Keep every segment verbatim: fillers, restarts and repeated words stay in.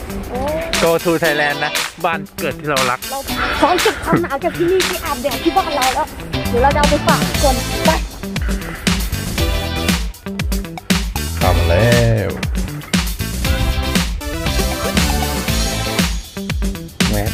Go to Thailand นะบ้านเกิดที่เรารักเราพร้อมเก็บความหนาวจากที่นี่ที่อาบแดดที่บ้านเราแล้วเดี๋ยวเราจะเอาไปฝากคนไปเข้ามาแล้วแม่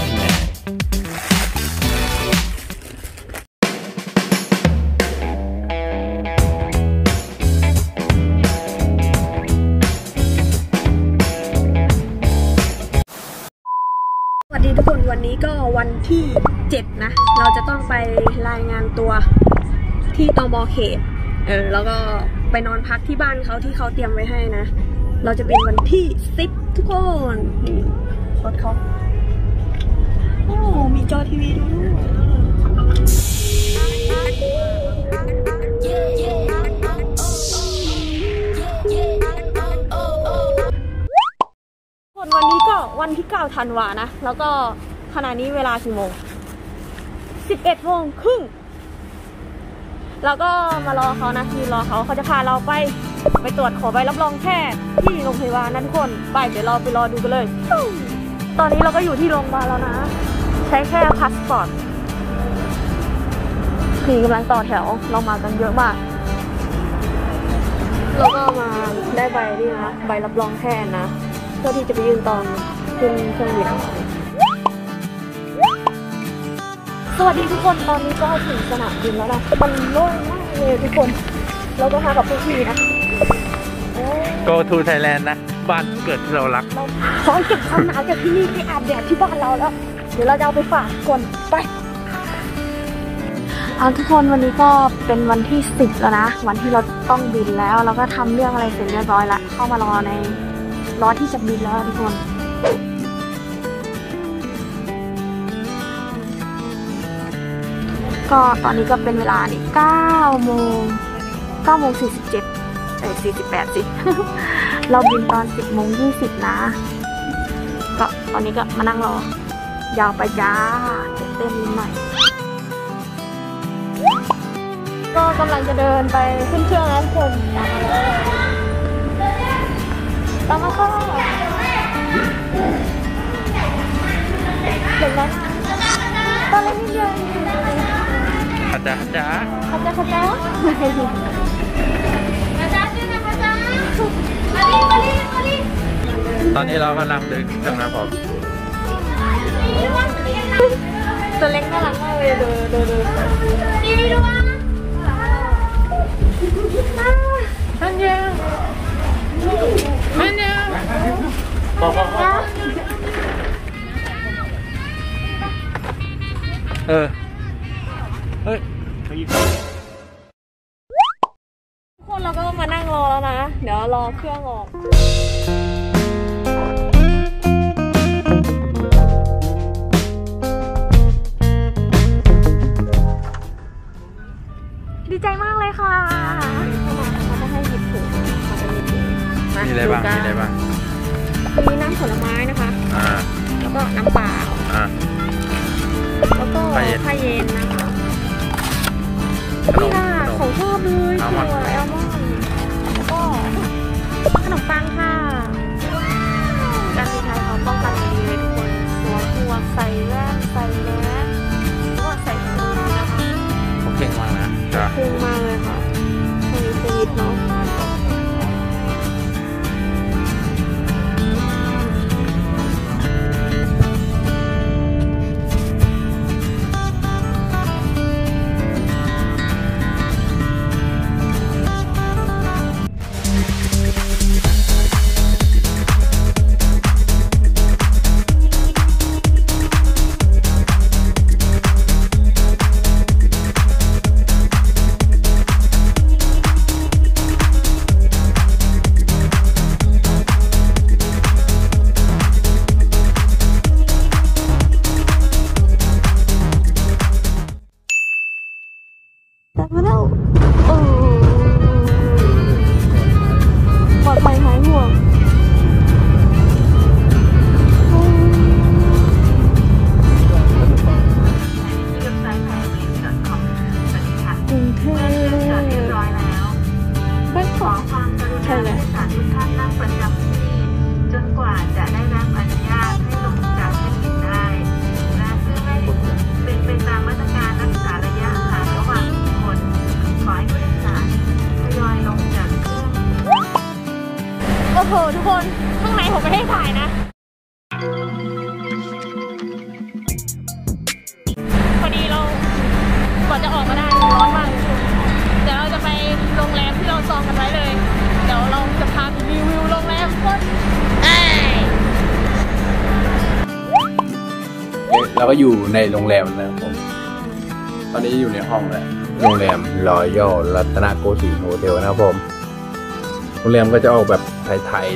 สวัสดีทุกคนวันนี้ก็วันที่เจ็ดนะเราจะต้องไปรายงานตัวที่ตม.เขตเออแล้วก็ไปนอนพักที่บ้านเขาที่เขาเตรียมไว้ให้นะเราจะเป็นวันที่สิบทุกคนนี่รถเขาโอ้มีจอทีวีด้วยวันนี้ก็วันที่เก้าธันวานะแล้วก็ขณะนี้เวลากี่โมงสิบเอ็ดโมงครึ่งแล้วก็มารอเขานะที่รอเขาเขาจะพาเราไปไปตรวจขอใบรับรองแพทย์ที่โรงพยาบาลนั่นทุกคนไปเดี๋ยวเราไปรอดูกันเลยตอนนี้เราก็อยู่ที่โรงพยาบาลแล้วนะใช้แค่พาสปอร์ตนี่กำลังต่อแถวเรามากันเยอะมากเราก็มาได้ใบนี่นะใบรับรองแพทย์นะเพื่อที่จะไปยืนตอนขึ้นเครื่องบินสวัสดีทุกคนตอนนี้ก็ถึงสนามบินแล้วนะมันโล่งมากเลยทุกคนเราก็มากับพี่ๆนะ Go to Thailand นะบ้านเกิดที่เรารักเราพร้อมเก็บความหนาวจากที่นี่ที่อาบแดดที่บ้านเราแล้วเดี๋ยวเราจะเอาไปฝากคนไปเอาทุกคนวันนี้ก็เป็นวันที่สิบแล้วนะวันที่เราต้องบินแล้วเราก็ทำเรื่องอะไรเสร็จเรียบร้อยละเข้ามารอในรอที่จะบินแล้วทุกคนก็ตอนนี้ก็เป็นเวลานี่เก้าโมงเก้าโมงสี่สิบเจ็ดเอ้ยสี่สิบแปดสิ เราบินตอนสิบโมงยี่สิบนะก็ตอนนี้ก็มานั่งรอยาวไปจ้าเต้นนิดหน่อยก็กำลังจะเดินไปขึ้นเครื่องแล้วทุกคนตามมาค่ะเด็กนั้นตอนเล็กนิดเดียวอาจารย์อาจารย์อาจารย์อาจารย์อาจารย์ชื่ออะไรอาจารย์มาลีมาลีมาลีตอนนี้เรากำลังเดินขึ้นเครื่องนะผมตัวเล็กน่ารักมากเลยดูดูดูดีดูอ่ะอันเดียวอันเดียวบอกบอกเออเฮ้ยทุกคนเราก็มานั่งรอแล้วนะเดี๋ยวรอเครื่องออกดีใจมากเลยค่ะเขาจะให้หยิบถุงเขาจะมีถุงมีอะไรบ้างมีอะไรบ้างมีน้ำผลไม้นะคะอ่าแล้วก็น้ำเปล่าอ่าแล้วก็ผ้าเย็นนะคะนี่ค่ะของชอบเลยสวยอัลมอนด์แล้วก็ขนมปังค่ะการบินไทยเขาป้องกันดีเลยทุกคนสวมหมวกใส่แว่นใส่แมสแล้วก็ใส่ถุงนะคะเขาเก่งมากนะเก่งมากเลยค่ะสวิตสวิตเนาะคนข้างในผมไม่ให้ถ่ายนะพอดีเราก่อนจะออกมาได้ร้อนมากเลยเดี๋ยวเราจะไปโรงแรมที่เราจองกันไว้เลยเดี๋ยวเราจะพาไปรีวิวโรงแรมคนเราก็อยู่ในโรงแรมนะครับผมตอนนี้อยู่ในห้องแล้วโรงแรมรอยัลรัตนโกสินทร์โฮเทลนะครับผมโรงแรมก็จะออกแบบไทย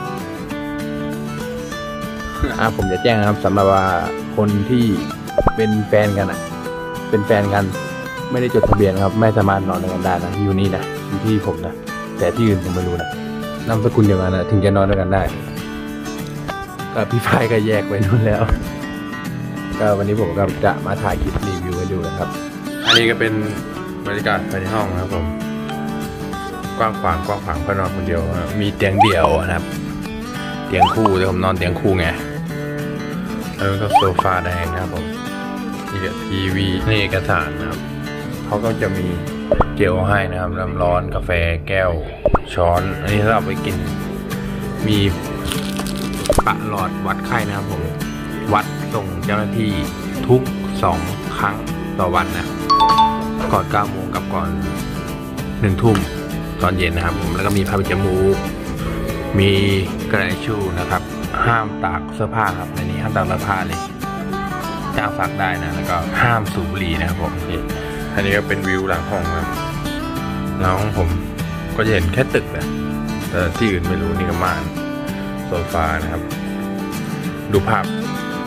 ๆอ่ะผมจะแจ้งนะครับสำหรับว่าคนที่เป็นแฟนกันอ่ะเป็นแฟนกันไม่ได้จดทะเบียนครับไม่สามารถนอนด้วยกันได้นะอยู่นี่นะอยู่ที่ผมนะแต่ที่อื่นผมไม่รู้นะนามสกุลเดียวกันนะถึงจะนอนด้วยกันได้ก็พี่ฝ้ายก็แยกไว้นู่นแล้วก็วันนี้ผมก็จะมาถ่ายคลิปรีวิวให้ดูนะครับอันนี้ก็เป็นบรรยากาศภายในห้องนะครับผมกว้างขวางกว้างขวางเพื่อนอนคนเดียวมีเตียงเดี่ยวนะครับเตียงคู่แต่ผมนอนเตียงคู่ไงแล้วก็โซฟาแดงนะครับผมนี่ก็ทีวีนี่เอกสารนะครับเขาก็จะมีเจลให้นะครับน้ำร้อนกาแฟแก้วช้อนอันนี้สำหรับไปกินมีปะหลอดวัดไข้นะครับผมวัดส่งเจ้าหน้าที่ทุกสองครั้งต่อวันนะก่อนเก้าโมงกับก่อนหนึ่งทุ่มตอนเย็นนะครับผมแล้วก็มีผ้าปิดจมูกมีกระดาษทิชชู่นะครับห้ามตากเสื้อผ้าครับในนี้ห้ามตากเสื้อผ้าเลยจ้างซักได้นะแล้วก็ห้ามสูบบุหรี่นะครับผมอันนี้ก็เป็นวิวหลังห้องนะหลังห้องผมก็จะเห็นแค่ตึกนะแต่ที่อื่นไม่รู้นี่ก็ม่านโซฟานะครับดูภาพ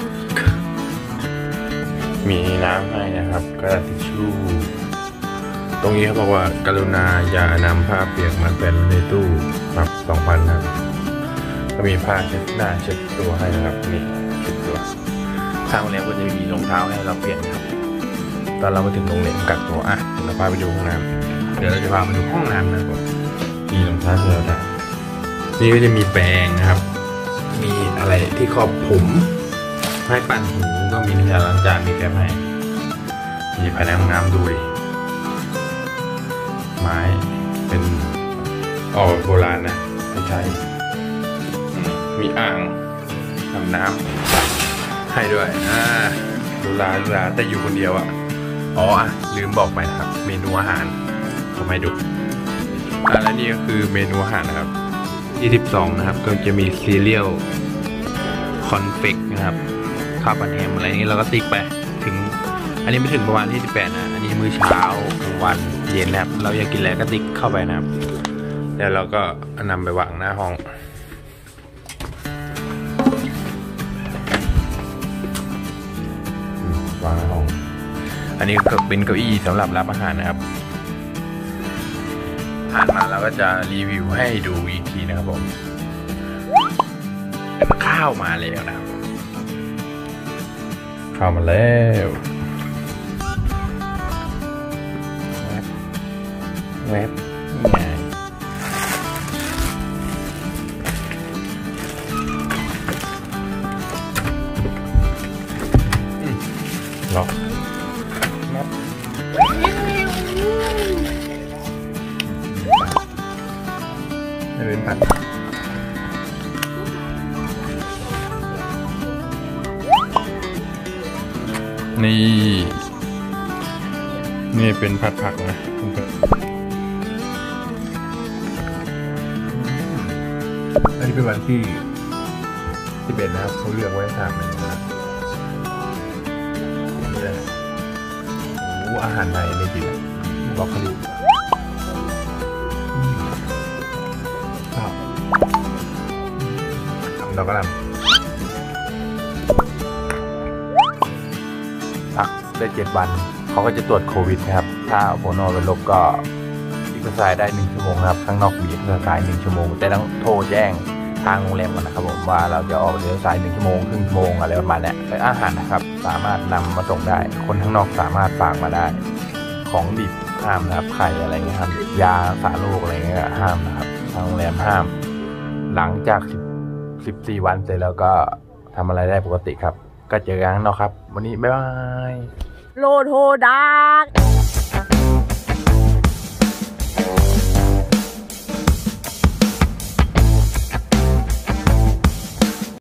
มีน้ำให้นะครับกระดาษทิชชู่ตรงนี้เขาบอกว่ากรุณาอย่านำผ้าเปียกมาแขวนในตู้ปรับสองพันนะครับก็มีผ้าเช็ดหน้าเช็ดตัวให้นะครับนี่เช็ดตัวทางโรงแรมก็จะมีรองเท้าให้เราเปลี่ยนนะครับตอนเรามาถึงโรงแรมกักตัวอ่ะเราพาไปดูห้องน้ำเดี๋ยวเราจะพาไปดูห้องน้ำนะครับมีรองเท้าให้เราได้นี่ก็จะมีแปรงนะครับมีอะไรที่ครอบผมให้ปั่นหูก็มีน้ำยาล้างจานมีแก้มให้มีภายในห้องน้ำดูดิไม้เป็นออกโบราณนะไม่ใช่มีอ่างทำน้ำให้ด้วยอ่าดูลาดูลาแต่อยู่คนเดียวอ่ะอ๋ออ่ะลืมบอกไปนะครับเมนูอาหารทำไมดูอ่ะและนี่ก็คือเมนูอาหารนะครับที่สิบสองนะครับก็จะมีซีเรียลคอนเฟกนะครับข้าวผัดแฮมอะไรนี้เราก็ติ๊กไปถึงอันนี้ไม่ถึงประมาณที่สิบแปดนะอันนี้มื้อเช้ากลางวันเย็นนะครับเราอยากกินอะไรก็ติ๊กเข้าไปนะครับแล้วเราก็นำไปวางหน้าห้องวางหน้าห้องอันนี้ก็เป็นเก้าอี้สำหรับรับอาหารนะครับผ่านมาเราก็จะรีวิวให้ดูอีกทีนะครับผมข้าวมาแล้วนะครับข้าวมาแล้วเว็บไงล็อกนับไม่เป็นผัดนี่นี่เป็นผัดผักนะอันนี้เป็นวันที่ที่เป็นนะครับเขาเลือกไว้สามเมนูนะนี่แหละโอ้อาหารไทยเลยจริงบล็อกโคลีครับเราก็ทำพักได้เจ็ดวันเขาก็จะตรวจโควิดนะครับถ้าผลออกเป็นลบก็อีกสายได้หนึ่งชั่วโมงครับข้างนอกมีเรือสายหนึ่งชั่วโมงแต่ต้องโทรแจ้งทางโรงแรมก่อนนะครับผมว่าเราจะออกเรือสายหนึ่งชั่วโมงครึ่งชั่วโมงอะไรประมาณนี้และอาหารนะครับสามารถนำมาส่งได้คนข้างนอกสามารถฝากมาได้ของดิบห้ามนะครับไข่อะไรเงี้ยครับยาสารโรคอะไรเงี้ยห้ามนะครับทางโรงแรมห้ามหลังจากสิบสี่วันเสร็จแล้วก็ทำอะไรได้ปกติครับก็เจอกันข้างนอกครับวันนี้บ๊ายบายโลโทดาร์ก